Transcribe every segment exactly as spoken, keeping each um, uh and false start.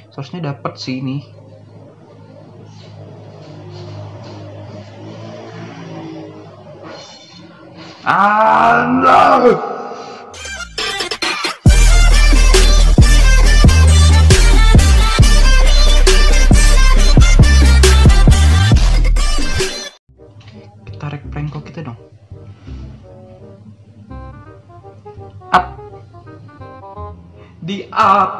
Seharusnya dapat sih ini. Ah, no! Tarik prank kok kita dong. Up. Di up.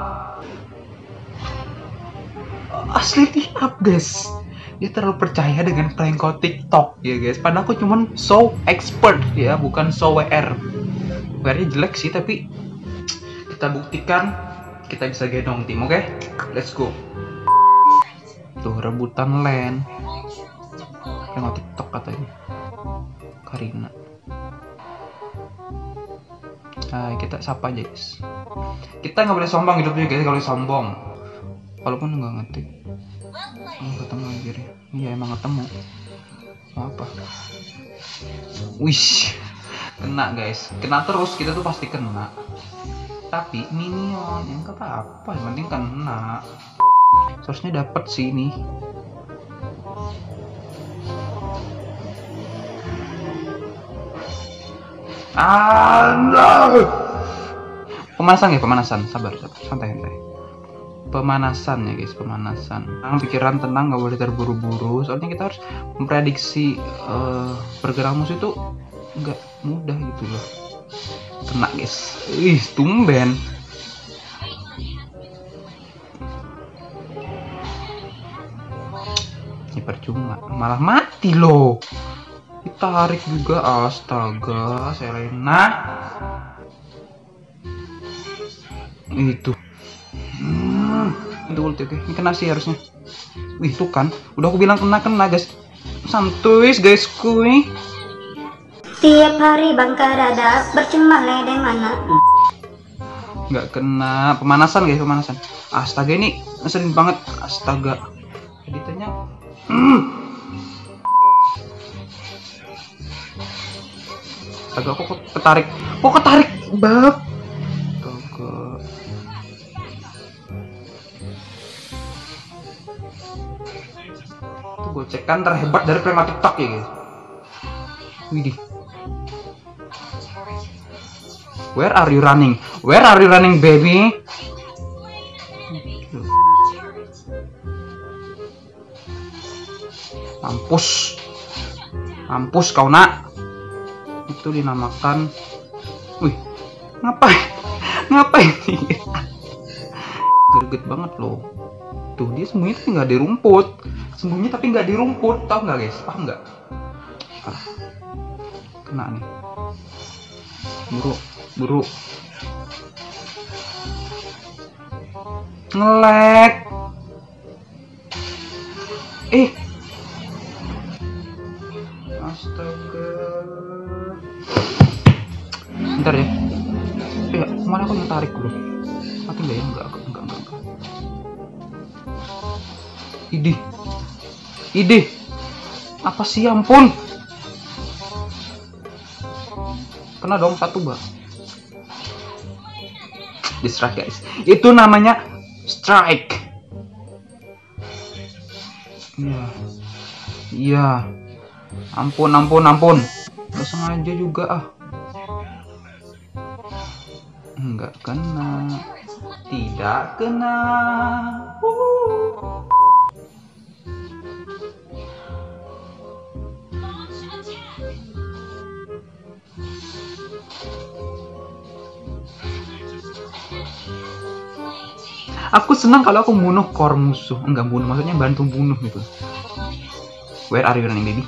Asli di up, guys. Dia terlalu percaya dengan prank call TikTok ya guys. Padahal aku cuman so expert ya, bukan so W R. W R-nya jelek sih, tapi kita buktikan kita bisa gendong tim, oke? Okay? Let's go. Tuh rebutan land. Prank call TikTok katanya. Karina. Hai, kita sapa aja guys. Kita nggak boleh sombong hidupnya guys. Kalau sombong, walaupun nggak ngetik. Oh, ketemu aja deh. Iya emang ketemu. Mau apa? Wish, kena guys. Kena terus, kita tuh pasti kena. Tapi minion yang kata apa? Yang penting kena. Seharusnya dapat sih ini. Ah, no! Pemanasan ya, pemanasan. Sabar, sabar. Santai, santai. Pemanasan ya guys, pemanasan. Nah, pikiran tenang, nggak boleh terburu-buru. Soalnya kita harus memprediksi uh, pergerakan musuh itu nggak mudah gitu loh. Kena guys. Ih, tumben. Ini percuma, malah mati loh. Ditarik juga, astaga, Selena. Itu. Hmm, itu ulti, oke. Ini kena sih harusnya. Wih, tuh kan. Udah aku bilang kena-kena, guys. Santuy, guys, kuy. Tiap hari bangka dada bercuma ledeng mana. Nggak kena. Pemanasan, guys, pemanasan. Astaga, ini ngeselin banget. Astaga. Editannya. Hmm. Astaga, kok ketarik. Kok ketarik, bab. Astaga. Itu gocekan terhebat dari prank TikTok ya guys. Widih. Where are you running? Where are you running, baby? Mampus. Mampus kau nak. Itu dinamakan. Wih. Ngapain? Ngapain? Greget banget loh. Tuh dia sembunyi tapi nggak di rumput. Sembunyi tapi nggak di rumput, tau nggak guys? Paham nggak? Ah, kena nih. Buru, buru. Ngelek. Eh. Astaga. Bentar ya. Eh, kemana aku yang tarik dulu? Mati nggak ya? Enggak, enggak, enggak, enggak. Idih. Idih. Apa sih, ampun. Kena dong satu, Mbak. Di strike, guys. Itu namanya strike. Iya. Iya. Ampun, ampun, ampun. Gak sengaja juga ah. Enggak kena. Tidak kena. Uh. Aku senang kalau aku bunuh core musuh. Enggak bunuh, maksudnya bantu bunuh gitu. Where are you running, baby?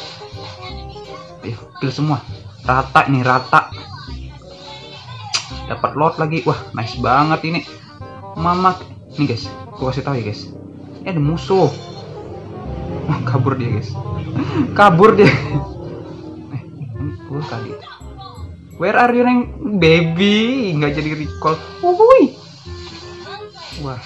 Ayo, kill semua. Rata nih, rata. Dapat lot lagi. Wah, nice banget ini. Mama, nih guys, aku kasih tahu ya guys. Ini ada musuh. Wah, kabur dia guys. Kabur dia. Eh, ini kabur kali. Where are you running, baby? Nggak jadi recall. Wuih. Wah,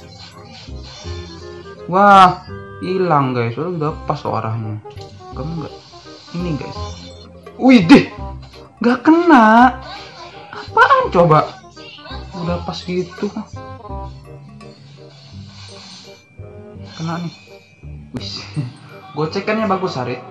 wah, hilang guys. Udah pas arahnya. Kamu nggak ini guys. Wih deh, nggak kena. Apaan coba? Udah pas gitu. kena nih. Wis. Gocekannya bagus, Harit.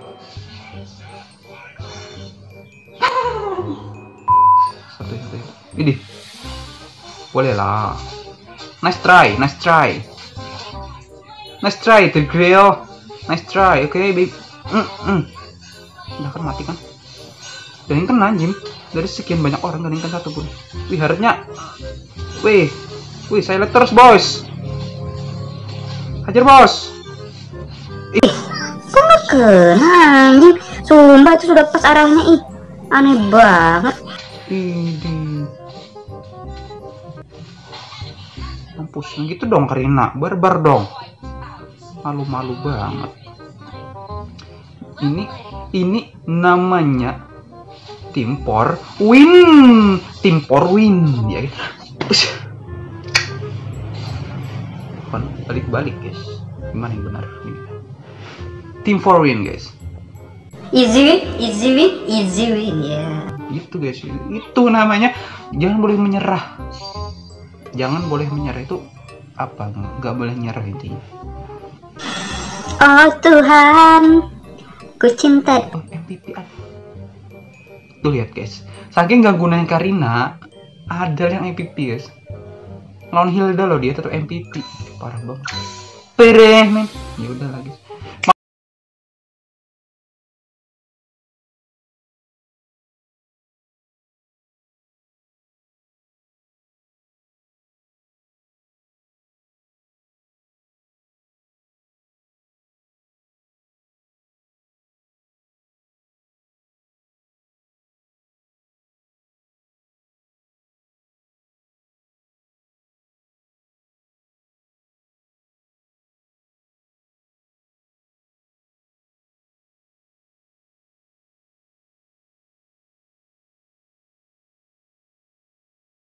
Satu satu. Ini. Boleh lah. Nice try, nice try. Nice try, The Grill. Nice try, oke, okay, babe. Mm -mm. Udah kan mati kan? Dan yang kena anjing. Dari sekian banyak orang gak kan satu pun. Wih, harusnya. Wih. Wih, saya lihat terus, bos. Hajar, bos. Ih, kok gak kena anjing? Sumpah itu sudah pas arahnya, ih. Aneh banget. Ini. Mampus, yang gitu dong Karina. Barbar dong. Malu-malu banget. Ini ini namanya Tim For Win. Tim For Win ya. Bukan balik-balik, guys. Gimana yang benar ini? Tim For Win, guys. Easy win, easy win, easy win ya. Gitu, guys. Itu namanya jangan boleh menyerah. Jangan boleh menyerah itu apa? Nggak boleh nyerah intinya. Oh Tuhan, ku cinta. Oh, M V P ada. Tuh lihat, guys. Saking gak gunain Karina, ada yang M V P, guys. Lawan Hilda loh, dia tetap M V P. Parah banget. Pereh, men. Ya udah lagi.